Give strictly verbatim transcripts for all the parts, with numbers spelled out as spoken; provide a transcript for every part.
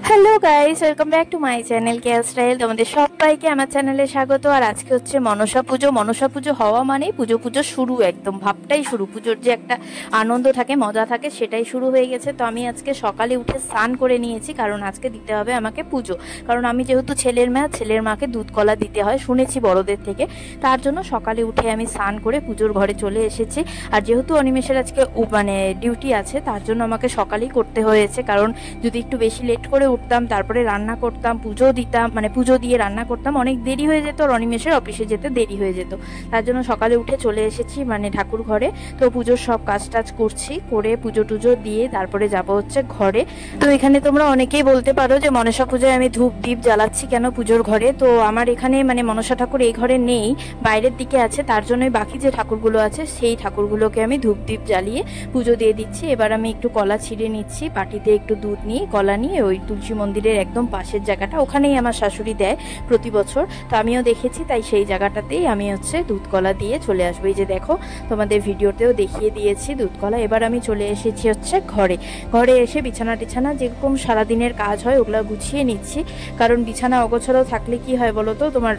Hello guys, welcome back to my channel care style. তোমাদের সবাইকে আমার চ্যানেলে স্বাগত। আর আজকে হচ্ছে মনসা পুজো। মনসা পুজো হওয়া মানেই পুজো পুজো শুরু, একদম ভাবটাই শুরু। পুজোর যে একটা আনন্দ থাকে, মজা থাকে, সেটাই শুরু হয়ে গেছে। তো আমি আজকে সকালে উঠে স্নান করে নিয়েছি, কারণ আজকে দিতে হবে আমাকে পুজো। কারণ আমি যেহেতু ছেলের মা, ছেলের মাকে দুধ কলা দিতে হয়, শুনেছি বড়দের থেকে। তার জন্য সকালে উঠে আমি স্নান করে পুজোর ঘরে চলে এসেছি। আর যেহেতু অনিমেষের আজকে মানে ডিউটি আছে, তার জন্য আমাকে সকালেই করতে হয়েছে। কারণ যদি একটু বেশি লেট করে উঠতাম, তারপরে রান্না করতাম, পুজো দিতাম, মানে পুজো দিয়ে রান্না করতাম, অনেক দেরি হয়ে যেত। আর অনিমেষের অফিসে যেতে দেরি হয়ে যেত। তার জন্য সকালে উঠে চলে এসেছি মানে ঠাকুর ঘরে। তো পুজোর সব কাজ টাজ করছি, করে পুজো টুজো দিয়ে তারপরে যাব হচ্ছে ঘরে। তো এখানে তোমরা অনেকেই বলতে পারো যে মনসা পুজোয় আমি ধূপ দ্বীপ জ্বালাচ্ছি কেন পুজোর ঘরে। তো আমার এখানে মানে মনসা ঠাকুর এই ঘরে নেই, বাইরের দিকে আছে। তার জন্যই বাকি যে ঠাকুরগুলো আছে সেই ঠাকুরগুলোকে আমি ধূপ দ্বীপ জ্বালিয়ে পুজো দিয়ে দিচ্ছি। এবার আমি একটু কলা ছিঁড়ে নিচ্ছি, বাটিতে একটু দুধ নিয়ে কলা নিয়ে ওই তুলসী মন্দিরের একদম পাশের জায়গাটা, ওখানেই আমার শাশুড়ি দেয় প্রতি বছর। তো আমিও দেখেছি, তাই সেই জায়গাটাতেই আমি হচ্ছে দুধ কলা দিয়ে চলে আসবো। এই যে দেখো, তোমাদের ভিডিওতেও দেখিয়ে দিয়েছি দুধ কলা। এবার আমি চলে এসেছি হচ্ছে ঘরে। ঘরে এসে বিছানা টিছানা যেরকম সারাদিনের কাজ হয় ওগুলো গুছিয়ে নিচ্ছি। কারণ বিছানা অগোছালো থাকলে কি হয় বলো তো, তোমার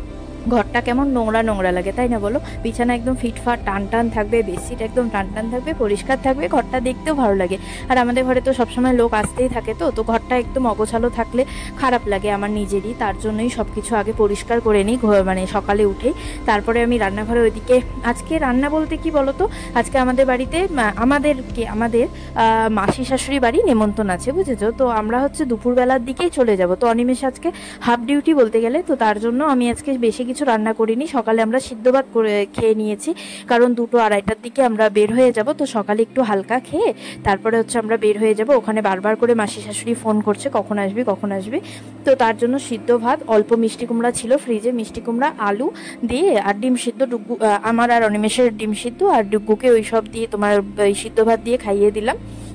ঘরটা কেমন নোংরা নোংরা লাগে, তাই না বলো? বিছানা একদম ফিটফাট টান টান থাকবে, বেডশিট একদম টান টান থাকবে, পরিষ্কার থাকবে, ঘরটা দেখতেও ভালো লাগে। আর আমাদের ঘরে তো সবসময় লোক আসতেই থাকে, তো তো ঘরটা একদম অগোছালো থাকলে খারাপ লাগে আমার নিজেরই। তার জন্যই সব কিছু আগে পরিষ্কার করে নিই মানে সকালে উঠেই। তারপরে আমি রান্নাঘরে ওইদিকে, আজকে রান্না বলতে কি বলো তো, আজকে আমাদের বাড়িতে আমাদেরকে আমাদের মাসি শাশুড়ি বাড়ি নেমন্তন্ন আছে, বুঝেছো? তো আমরা হচ্ছে দুপুরবেলার দিকেই চলে যাব। তো অনিমেষ আজকে হাফ ডিউটি বলতে গেলে, তো তার জন্য আমি আজকে বেশি কিছু রান্না করিনি। সকালে আমরা সিদ্ধ ভাত করে খেয়ে নিয়েছি, কারণ দুটো আড়াইটার দিকে আমরা বের হয়ে যাব। তো সকালে একটু হালকা খেয়ে তারপরে হচ্ছে আমরা বের হয়ে যাব। ওখানে বারবার করে মাসি শাশুড়ি ফোন করছে, কখন আসবি কখন আসবি। তো তার জন্য সিদ্ধ ভাত, অল্প মিষ্টি কুমড়া ছিল ফ্রিজে, মিষ্টি কুমড়া আলু দিয়ে আর ডিম সিদ্ধ, ডুগু আমার আর অনিমেষের ডিম সিদ্ধ, আর ডুগুকে ওই সব দিয়ে তোমার ওই সিদ্ধ ভাত দিয়ে খাইয়ে দিলাম।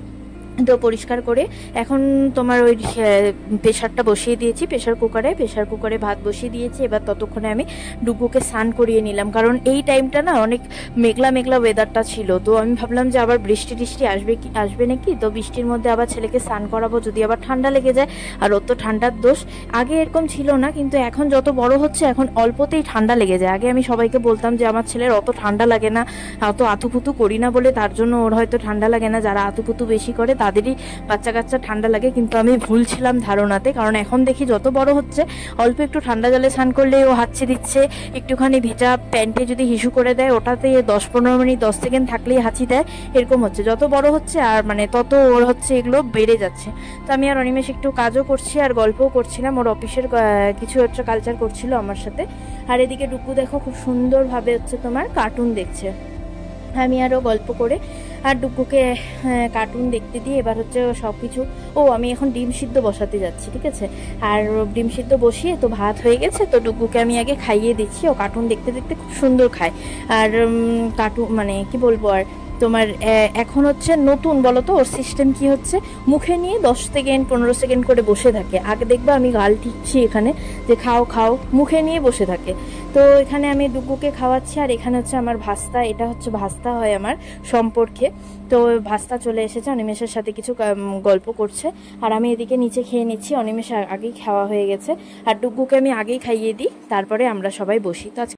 তো পরিষ্কার করে এখন তোমার ওই প্রেশারটা বসিয়ে দিয়েছি, প্রেশার কুকারে প্রেশার কুকারে ভাত বসিয়ে দিয়েছি। এবার ততক্ষণে আমি ডুগুকে স্নান করিয়ে নিলাম, কারণ এই টাইমটা না অনেক মেঘলা মেঘলা ওয়েদারটা ছিল। তো আমি ভাবলাম যে আবার বৃষ্টি টিষ্টি আসবে কি আসবে নাকি, তো বৃষ্টির মধ্যে আবার ছেলেকে স্নান করাবো, যদি আবার ঠান্ডা লেগে যায়। আর ওর তো ঠান্ডার দোষ, আগে এরকম ছিল না, কিন্তু এখন যত বড় হচ্ছে এখন অল্পতেই ঠান্ডা লেগে যায়। আগে আমি সবাইকে বলতাম যে আমার ছেলের অত ঠান্ডা লাগে না, অত আতুপুতু করি না বলে তার জন্য ওর হয়তো ঠান্ডা লাগে না। যারা আতুপুতু বেশি করে তাদেরই বাচ্চা কাচ্চা ঠান্ডা লাগে, কিন্তু আমি ভুল ছিলাম ধারণাতে। কারণ এখন দেখি যত বড় হচ্ছে অল্প একটু ঠান্ডা জলে স্নান করলে ও হাঁচি দিচ্ছে, একটুখানি ভেজা প্যান্টে যদি হিসু করে দেয় ওটাতে দশ পনেরো মিনিট দশ সেকেন্ড থাকলেই হাঁচি দেয়, এরকম হচ্ছে। যত বড় হচ্ছে আর মানে তত ওর হচ্ছে এগুলো বেড়ে যাচ্ছে। তো আমি আর অনিমেষ একটু কাজও করছি আর গল্পও করছিলাম, ওর অফিসের কিছু হচ্ছে কালচার করছিল আমার সাথে। আর এদিকে ডুকু দেখো খুব সুন্দরভাবে হচ্ছে তোমার কার্টুন দেখছে, আমি আরও গল্প করে আর ডুগুকে কার্টুন দেখতে দিয়ে এবার হচ্ছে সব কিছু। ও আমি এখন ডিম সিদ্ধ বসাতে যাচ্ছি, ঠিক আছে? আর ডিম সিদ্ধ বসিয়ে তো ভাত হয়ে গেছে, তো ডুগুকে আমি আগে খাইয়ে দিচ্ছি। ও কার্টুন দেখতে দেখতে খুব সুন্দর খায়। আর কার্টুন মানে কি বলবো, আর তোমার এখন হচ্ছে নতুন বলো তো ওর সিস্টেম কি হচ্ছে, মুখে নিয়ে দশ সেকেন্ড পনেরো সেকেন্ড করে বসে থাকে। আগে দেখবে আমি গাল ঠিকছি এখানে যে খাও খাও, মুখে নিয়ে বসে থাকে। তো এখানে আমি ডুগুকে খাওয়াচ্ছি, আর এখানে হচ্ছে আমার ভাস্তা, এটা হচ্ছে ভাস্তা হয় আমার সম্পর্কে। তো ভাস্তা চলে এসেছে, অনিমেষের সাথে কিছু গল্প করছে, আর আমি এদিকে নিচে খেয়ে নিচ্ছি। অনিমেষ আগেই খাওয়া হয়ে গেছে, আর ডুগুকে আমি আগেই খাইয়ে দিই, তারপরে আমরা সবাই বসি। তো